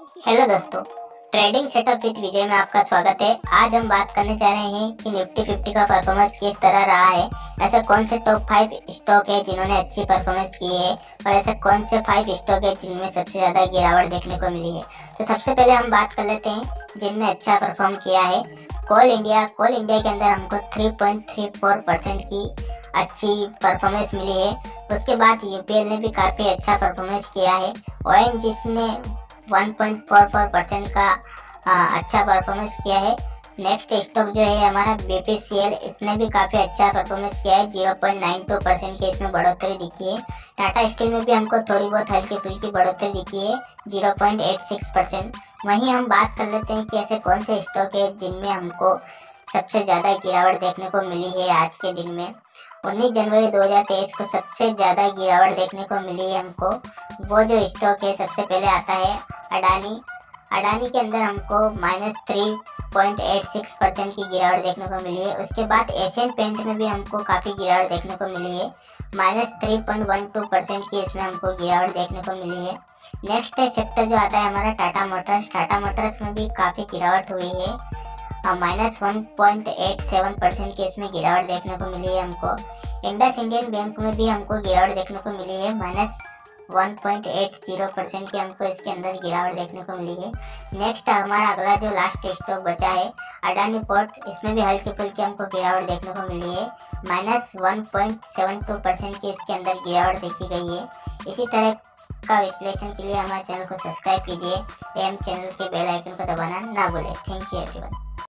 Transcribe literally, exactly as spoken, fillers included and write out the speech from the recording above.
Hello दोस्तों, trading setup with विजय में आपका स्वागत है। आज हम बात करने जा रहे हैं कि निफ्टी फिफ्टी का परफॉर्मेंस किस तरह रहा है। ऐसे कौन से टॉप फाइव स्टॉक है जिन्होंने अच्छी परफॉर्मेंस की है और ऐसे कौन से फाइव स्टॉक है जिनमें सबसे ज्यादा गिरावट देखने को मिली है। तो सबसे पहले हम बात कर लेते हैं जिनमें अच्छा परफॉर्म किया है। कोल इंडिया कोल इंडिया के अंदर हमको three point three four percent की अच्छी परफॉर्मेंस मिली है। उसके बाद यूपीएल ने भी काफी अच्छा परफॉर्मेंस किया है। ओएनजीसी ने one point four four percent का आ, अच्छा परफॉर्मेंस किया है। नेक्स्ट स्टॉक जो है हमारा बीपीसीएल, इसने भी काफी अच्छा परफॉर्मेंस किया है। Zero point nine two percent की इसमें बढ़ोतरी दिखी है। टाटा स्टील में भी हमको थोड़ी बहुत हल्की फुल्की बढ़ोतरी दिखी है, zero point eight six percent. वहीं हम बात कर लेते हैं कि ऐसे कौन से स्टॉक है जिनमें हमको सबसे ज्यादा गिरावट देखने को मिली है। आज के दिन में उन्नीस जनवरी दो हज़ार तेईस को सबसे ज्यादा गिरावट देखने को मिली है हमको। वो जो स्टॉक है सबसे पहले आता है अडानी। अडानी के अंदर हमको minus three point eight six percent की गिरावट देखने को मिली है। उसके बाद एशियन पेंट में भी हमको काफ़ी गिरावट देखने को मिली है, minus three point one two percent की इसमें हमको गिरावट देखने को मिली है। नेक्स्ट सेक्टर जो आता है हमारा टाटा मोटर्स। टाटा मोटर्स में भी काफ़ी गिरावट हुई है, minus one point eight seven percent की इसमें गिरावट देखने को मिली है हमको। इंडस इंडियन बैंक में भी हमको गिरावट देखने को मिली है, minus one point eight zero percent की हमको इसके अंदर गिरावट देखने को मिली है। नेक्स्ट हमारा अगला जो लास्ट स्टॉक बचा है अडानी पोर्ट, इसमें भी हल्की फुल्की हमको गिरावट देखने को मिली है, minus one point seven two percent की इसके अंदर गिरावट देखी गई है। इसी तरह का विश्लेषण के लिए हमारे चैनल को सब्सक्राइब कीजिए एवं चैनल के बेल आइकन को दबाना ना भूलें। Thank you everyone.